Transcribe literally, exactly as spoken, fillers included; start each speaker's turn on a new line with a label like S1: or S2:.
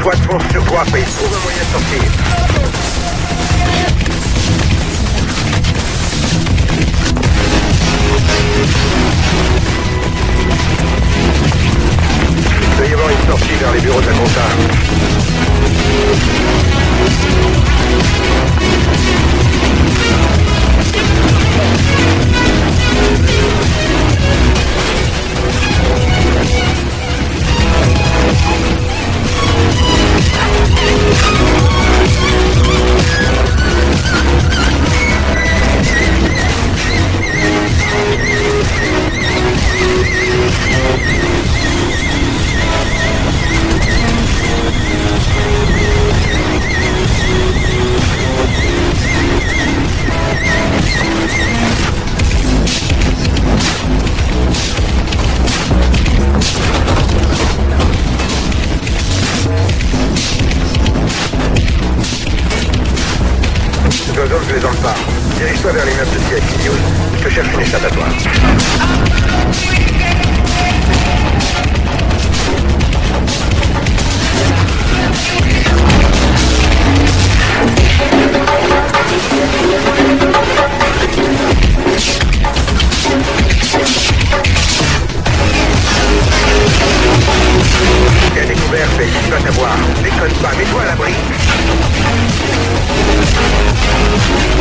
S1: Squad fonce sur toi, mais il trouve un moyen de sortir. Il doit y avoir une sortie vers les bureaux de la compta. Je les enlève pas. Dirige-toi vers l'immeuble de C I C News. Je te cherche une échappatoire. T'es à découvert, mais il va t'avoir. Déconne pas, mets-toi à l'abri.